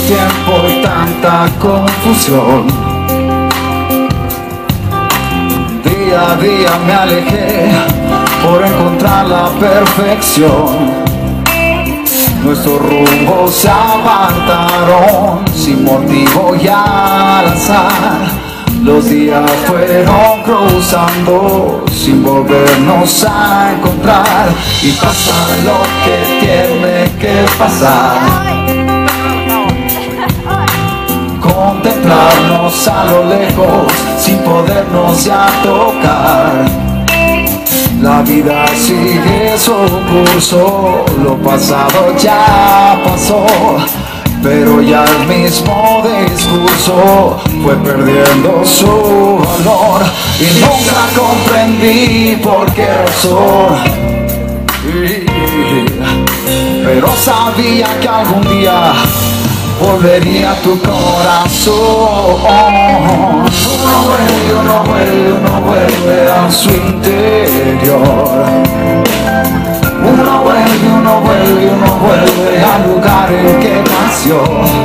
tiempo y tanta confusión. Día a día me alejé por encontrar la perfección. Nuestros rumbos se apartaron sin motivo y al azar. Los días fueron cruzando sin volvernos a encontrar. Y pasa lo que tiene que pasar. Contemplarnos a lo lejos sin podernos ya tocar. La vida sigue su curso, lo pasado ya pasó, pero ya el mismo discurso fue perdiendo su valor. Y nunca comprendí por qué razón, pero sabía que algún día volvería a tu corazón. Uno vuelve a su interior. Uno vuelve al lugar en que nació.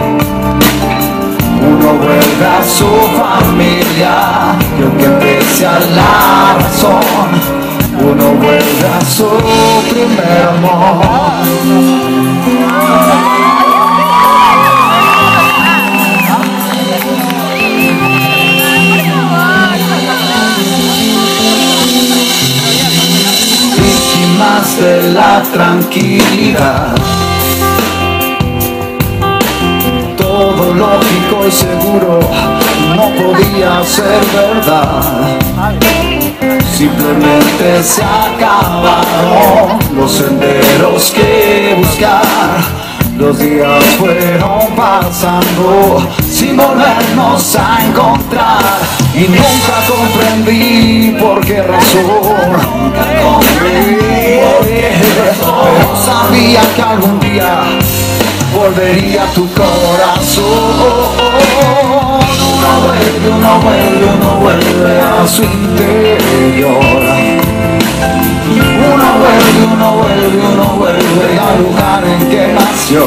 Uno vuelve a su familia, y aunque pese a la razón, uno vuelve a su primer amor. Víctimas de la tranquilidad, todo lógico y seguro no podía ser verdad. Simplemente se acabaron los senderos que buscar. Los días fueron pasando sin volvernos a encontrar. Y nunca comprendí por qué razón, pero sabía que algún día volvería a tu corazón. Uno vuelve a su interior. Uno vuelve al lugar en que nació.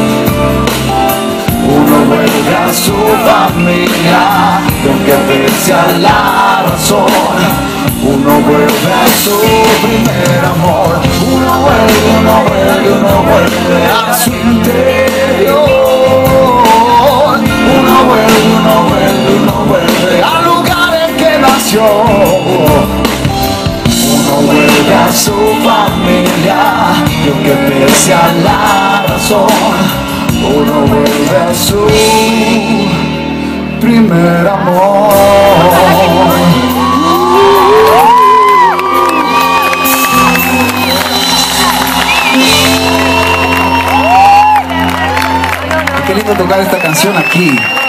Uno vuelve a su familia, y aunque pese a la razón, uno vuelve a su primer amor. Uno vuelve a su interior. Uno vuelve al lugar en que nació. Uno vuelve a su familia, y aunque pese a la razón, uno vuelve a su primer amor. Qué lindo tocar esta canción aquí.